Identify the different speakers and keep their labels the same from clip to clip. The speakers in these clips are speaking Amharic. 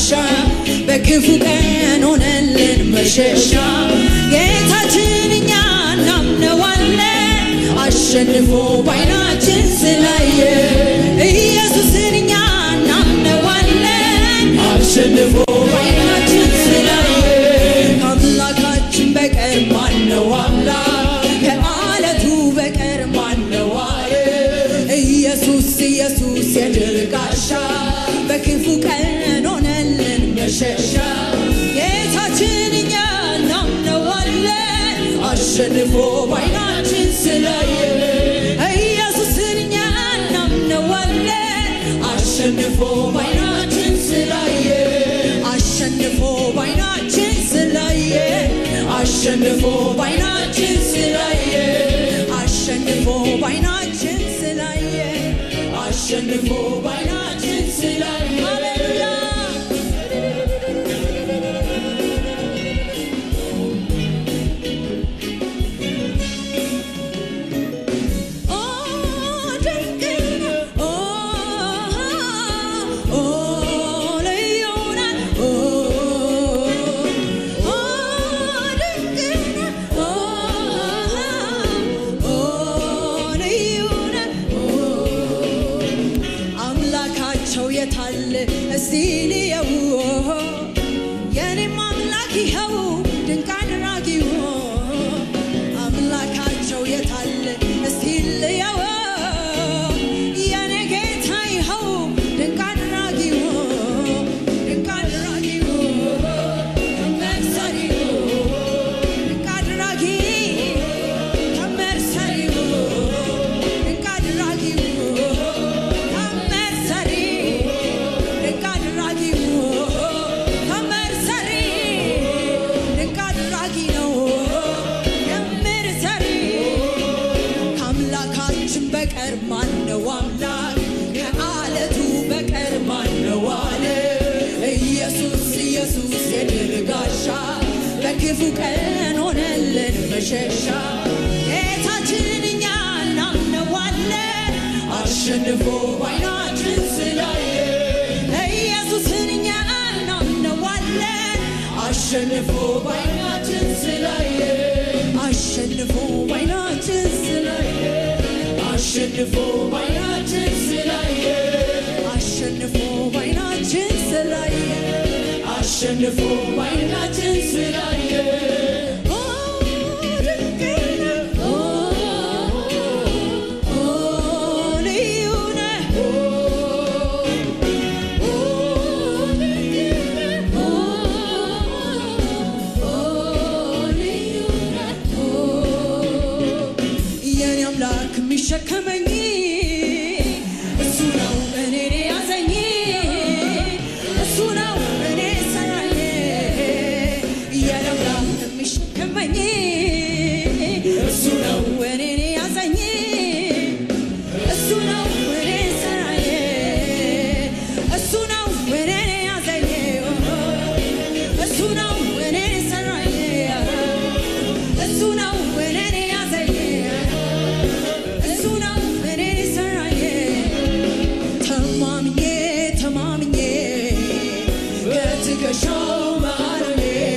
Speaker 1: ጋሻ በክፉ ቀን ሆነልን መሸሻ ጌታችን እኛ እናምነዋለን አሸንፎ ባይናችን ስላየ ኢየሱስን እኛ እናምነዋለን አሸንፎ ባይናችን ስላየ አምላካችን በቀር ማነው አምላክ ከዓለቱ በቀር ማነው አለ ኢየሱስ ኢየሱስ የድል ጋሻ በክፉ ቀን ሆነልን መሸሻ ጌታችን እኛ እናምነዋለን አሸንፎ ባይናችን ስላየ ኢየሱስን እኛ እናምነዋለን አሸንፎ ባይናችን ስላየ አሸንፎ ባይናችን ስላየ አሸንፎ ባይናችን ስላየ አሸንፎ ባይናችን ስላየ አሸንፎ ባይናችን ስላየ ሃሌሉያ እስቲልየው የኔም አምላክ ይኸው ድንቅ አድራጊው አምላካቸው የታለ እስቲልየው የኔ ጌታ ይኸው ድንቅ አድራጊው ድንቅ አድራጊው ተመርሰሪው ድንቅ አድራጊ ተመርሰሪው ድንቅ አድራጊው በቀር ማነው አምላክ ከዓለቱ በቀር ማነው አለ ኢየሱስ ኢየሱስ የድል ጋሻ በክፉ ቀን ሆነልን መሸሻ ጌታችን እኛ እናምነዋለን አሸንፎ ባይናችን ስላየ ኢየሱስን እኛ እናምነዋለን አሸንፎ ባይናችን ስላየ አሸንፎ ባይናችን ስላየ አሸንፎ ባይናችን ስላየ አሸንፎ ባይናችን ስላየ አሸንፎ ባይናችን ስላየ ሸከመኝ እሱ ነው እኔን ያዘኝ እሱ ነው እኔ ሰራኝ የለምለም የሚሸከመኝ እሱ ነው እኔን ያዘኝ እሱ ነው እኔ ሰራኝ እሱ ነው እኔን ያዘኝ እሱ ነው እኔን ሰራኝ እሱ ነው እኔን ያዘኝ ከትከሻው ማረኔ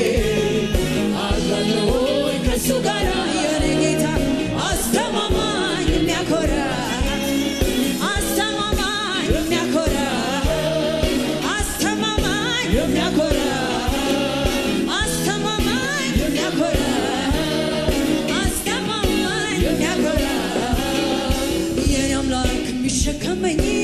Speaker 1: አለኖይ ከሱ ጋር የኔ ጌታ አስተማማኝ የሚያኮራ አስተማማኝ የሚያኮራ አስተማማኝ የሚያኮራ አስተማማኝ የሚያኮራ አስተማማኝ የሚያኮራ የኔ አምላክ የሚሸከመኝ